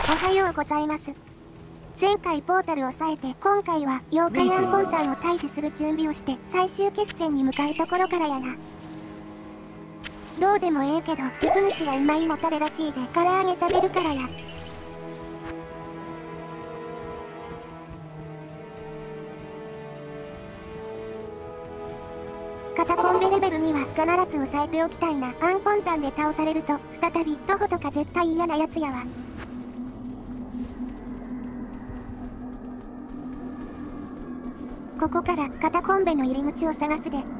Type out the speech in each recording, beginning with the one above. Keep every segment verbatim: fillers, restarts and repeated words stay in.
おはようございます。前回ポータルを抑えて、今回は妖怪アンポンタンを退治する準備をして最終決戦に向かうところからやな。どうでもええけど、ウプ主がうまいもたれらしいで唐揚げ食べるからや。カタコンベレベルには必ず抑えておきたいな。アンポンタンで倒されると再び徒歩とか絶対嫌なやつやわ。ここからカタコンベの入り口を探すで。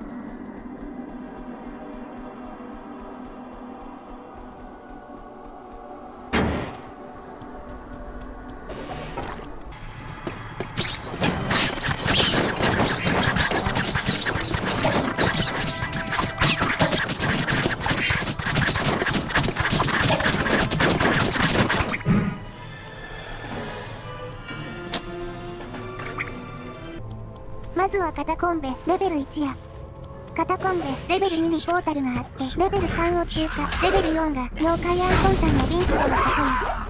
まずはカタコンベレベルいちや。カタコンベレベルににポータルがあって、レベルさんを通過、レベルよんが妖怪アンポンタンのリンクの底や。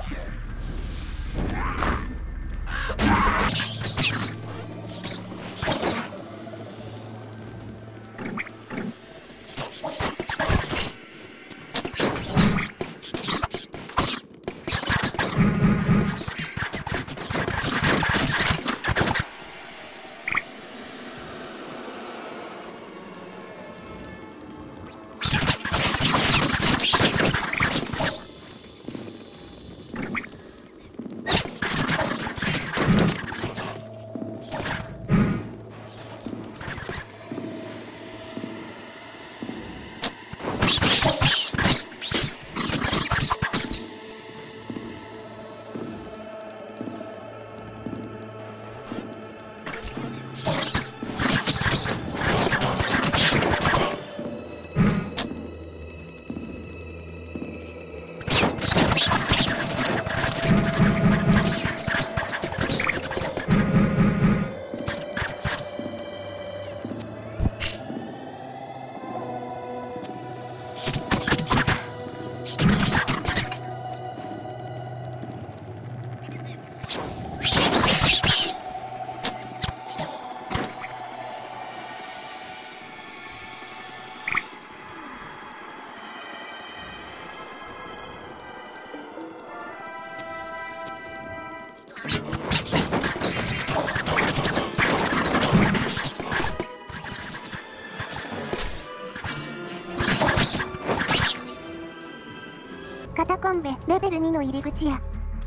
カタコンベレベルにの入り口や。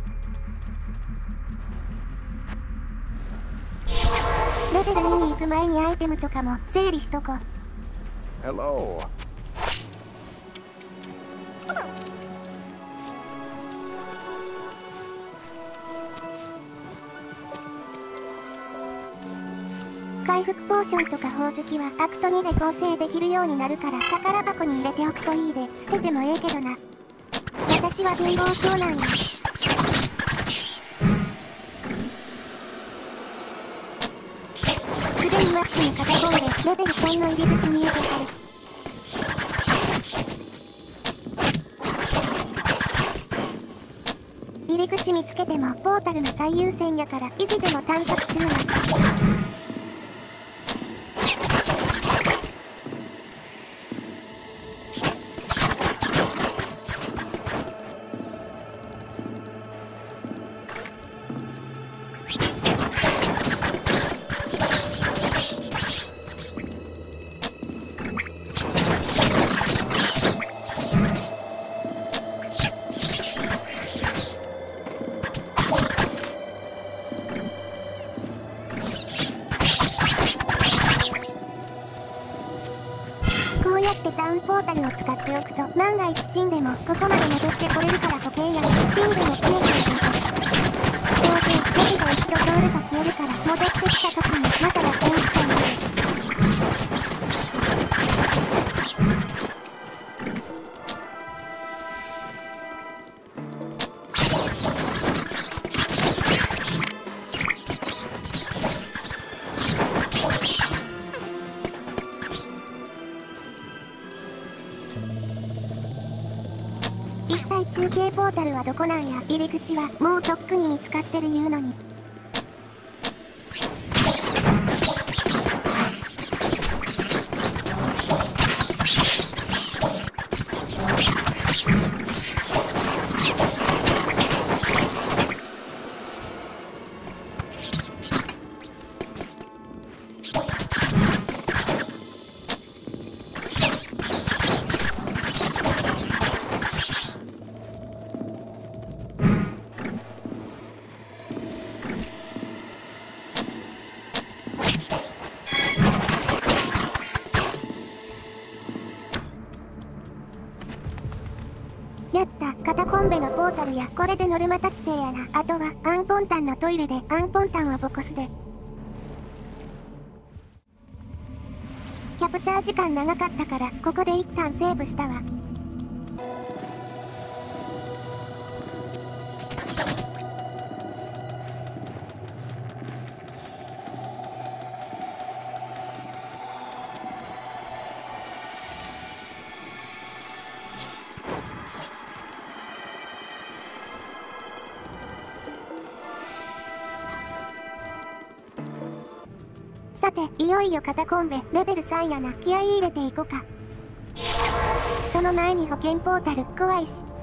レベルにに行く前にアイテムとかも整理しとこ。 Hello. 回復ポーションとか宝石はアクトにで構成できるようになるから宝箱に入れておくといいで。捨ててもええけどな。私は貧乏そうなんや。すでにマップにカタコンベレベルさんの入り口見えてはる。入り口見つけてもポータルの最優先やから維持でも探索するわ。 系ポータルはどこなんや。入り口はもうとっくに見つかってる言うのに。やった。カタコンベのポータルや。これでノルマ達成やな。あとはアンポンタンのトイレでアンポンタンをボコスで。キャプチャー時間長かったからここで一旦セーブしたわ。さて、いよいよカタコンベレベルさんやな。気合い入れていこか。その前に保険ポータル怖いし。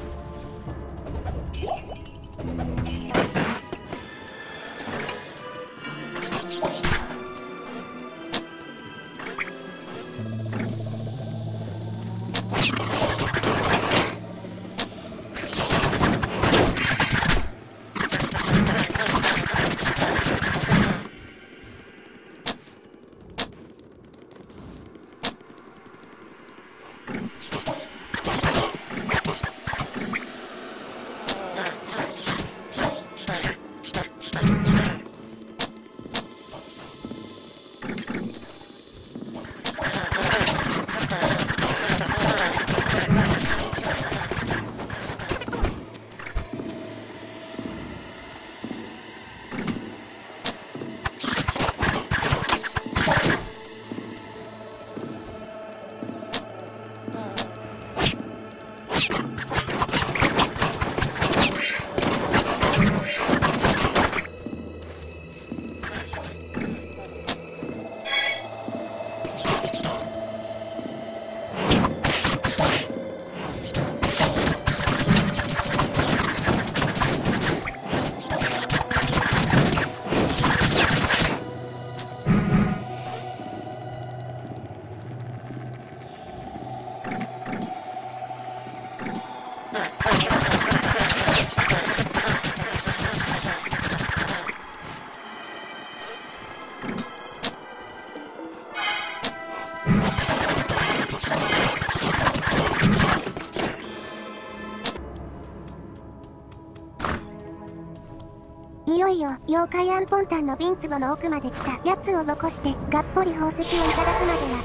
いよいよ妖怪アンポンタンの瓶壺の奥まで来た。やつをボコしてがっぽり宝石をいただくまでや。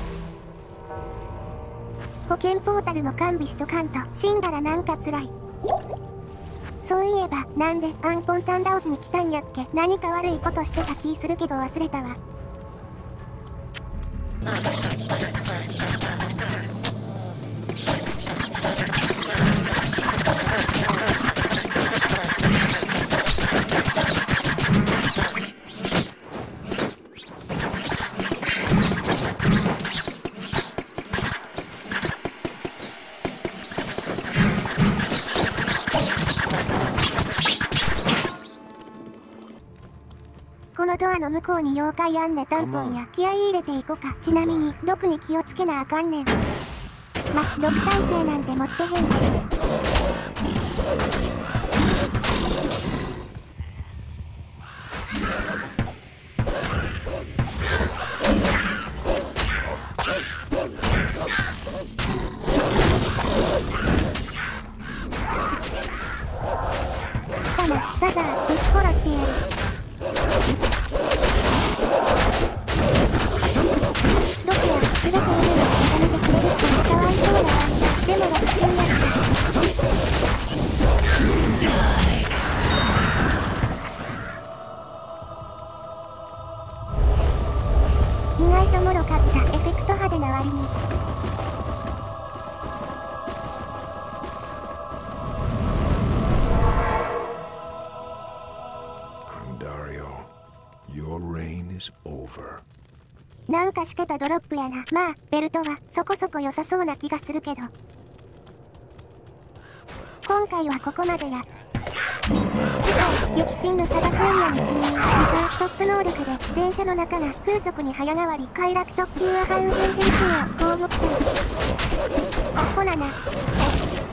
保険ポータルも完備しとかんと。死んだらなんか辛い。そういえばなんでアンポンタン倒しに来たんやっけ。何か悪いことしてた気するけど忘れたわ。このドアの向こうに妖怪あんね。タンポンや。気合い入れていこか。ちなみに毒に気をつけなあかんねん。ま、毒耐性なんて持ってへんから。だな、だがぶっ殺してやる。全てのものを認めてくれるってかわいそうだわ。でも楽ちんやった。意外と脆かった。エフェクト派手な割に。 is over. なんかしけたドロップやな。まあベルトはそこそこ良さそうな気がするけど、今回はここまでや。次回、雪神の砂漠エリアに侵入。時間ストップ能力で電車の中が風俗に早変わり。快楽特急アハウヘンヘルスの項目点。ほなな。